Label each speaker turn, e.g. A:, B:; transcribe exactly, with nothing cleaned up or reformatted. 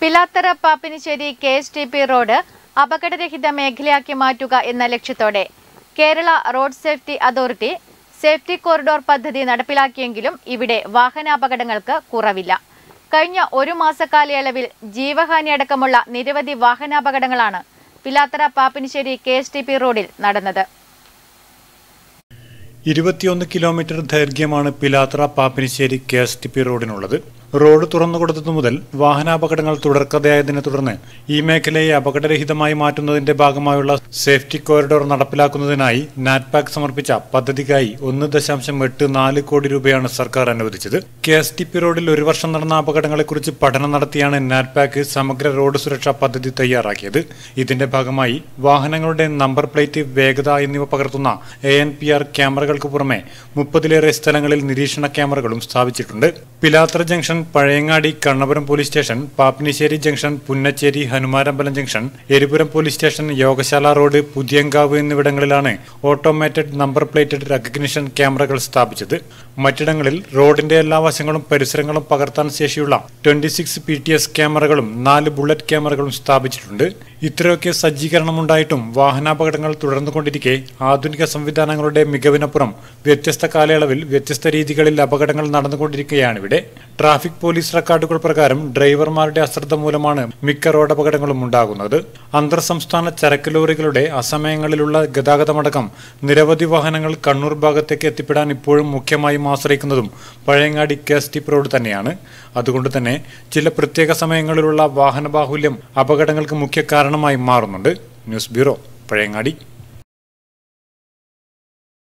A: Pilathara Pappinisseri K S T P road അപകടരഹിത മേഖലയാക്കി മാറ്റുക എന്ന ലക്ഷ്യത്തോടെ Kerala road safety authority safety corridor പദ്ധതി നടപ്പിലാക്കിയെങ്കിലും ഇവിടെ വാഹനാപകടങ്ങൾക്ക് കുറവില്ല. കഴിഞ്ഞ ഒരു മാസ കാലയളവിൽ ജീവഹാനി അടക്കമുള്ള നിരവധി വാഹനാപകടങ്ങളാണ് Pilathara Pappinisseri K S T P റോഡിൽ നടന്നത്.
B: ഇരുപത്തിയൊന്ന് കിലോമീറ്റർ ദൈർഘ്യമാണ് Pilathara Pappinisseri K S T P റോഡിനുള്ളത്. റോഡ് തുറന്നുകൊടുത്തതു മുതൽ വാഹനാപകടങ്ങൾ തുടർക്കഥയായതിനെ തുടർന്ന് ഈ മേഖലയെ അപകടരഹിതമായി മാറ്റുന്നതിന്റെ ഭാഗമായുള്ള സേഫ്റ്റി കോറിഡോർ നടപ്പിലാക്കുന്നതിനായി നാറ്റ്പാക് സമർപ്പിച്ച പദ്ധതിക്കായി ഒന്ന് ദശാംശം എട്ട് നാല് കോടി രൂപയാണ് സർക്കാർ അനുവദിച്ചത്. കെ എസ് ടി പി റോഡിൽ ഒരു വർഷം നടന്ന അപകടങ്ങളെക്കുറിച്ച് പഠനം നടത്തിയാണ് നാറ്റ്പാക് സമഗ്ര റോഡ് സുരക്ഷാ പദ്ധതി തയ്യാറാക്കിയത്. ഇതിന്റെ ഭാഗമായി വാഹനങ്ങളുടെ നമ്പർ പ്ലേറ്റ്, വേഗത എന്നിവ പകർത്തുന്ന എ എൻ പി ആർ ക്യാമറകൾക്ക് പുറമെ മുപ്പതിലേറെ സ്ഥലങ്ങളിൽ നിരീക്ഷണ ക്യാമറകളും സ്ഥാപിച്ചിട്ടുണ്ട്. Pilathara junction, Pazhayangadi, Kannapuram police station, Pappinisseri junction, Punnacheri, Hanumarambalam junction, Eripuram police station, Yogashala road, Puthiyankavu എന്നിവിടങ്ങളിലാണ് ഓട്ടോമാറ്റഡ് നമ്പർ പ്ലേറ്റഡ് റെക്കഗ്നിഷൻ ക്യാമറകൾ സ്ഥാപിച്ചത്. മറ്റിടങ്ങളിൽ റോഡിന്റെ എല്ലാ വശങ്ങളും പരിസരങ്ങളും പകർത്താൻ ശേഷിയുള്ള twenty six P T S ക്യാമറകളും നാല് ബുള്ളറ്റ് ക്യാമറകളും സ്ഥാപിച്ചിട്ടുണ്ട്. ഇത്രയൊക്കെ സജ്ജീകരണമുണ്ടായിട്ടും വാഹനാപകടങ്ങൾ തുടർന്നുകൊണ്ടിരിക്കെ ആധുനിക സംവിധാനങ്ങളുടെ മികവിനപ്പുറം വ്യത്യസ്ത കാലയളവിൽ വ്യത്യസ്ത രീതികളിൽ അപകടങ്ങൾ നടന്നുകൊണ്ടിരിക്കുകയാണിവിടെ. ട്രാഫിക് പോലീസ് റെക്കോർഡുകൾ പ്രകാരം ഡ്രൈവർമാരുടെ അശ്രദ്ധ മൂലമാണ് മിക്ക റോഡപകടങ്ങളും ഉണ്ടാകുന്നത്. അന്തർ സംസ്ഥാന ചരക്ക് ലോറികളുടെ അസമയങ്ങളിലുള്ള ഗതാഗതമടക്കം നിരവധി വാഹനങ്ങൾ കണ്ണൂർ ഭാഗത്തേക്ക് എത്തിപ്പെടാൻ ഇപ്പോഴും മുഖ്യമായും ആശ്രയിക്കുന്നതും Pazhayangadi K S T P road തന്നെയാണ്. അതുകൊണ്ട് തന്നെ ചില പ്രത്യേക സമയങ്ങളിലുള്ള വാഹനബാഹുല്യം അപകടങ്ങൾക്ക് മുഖ്യ കാരണമായി മാറുന്നുണ്ട്. News bureau, Pazhayangadi.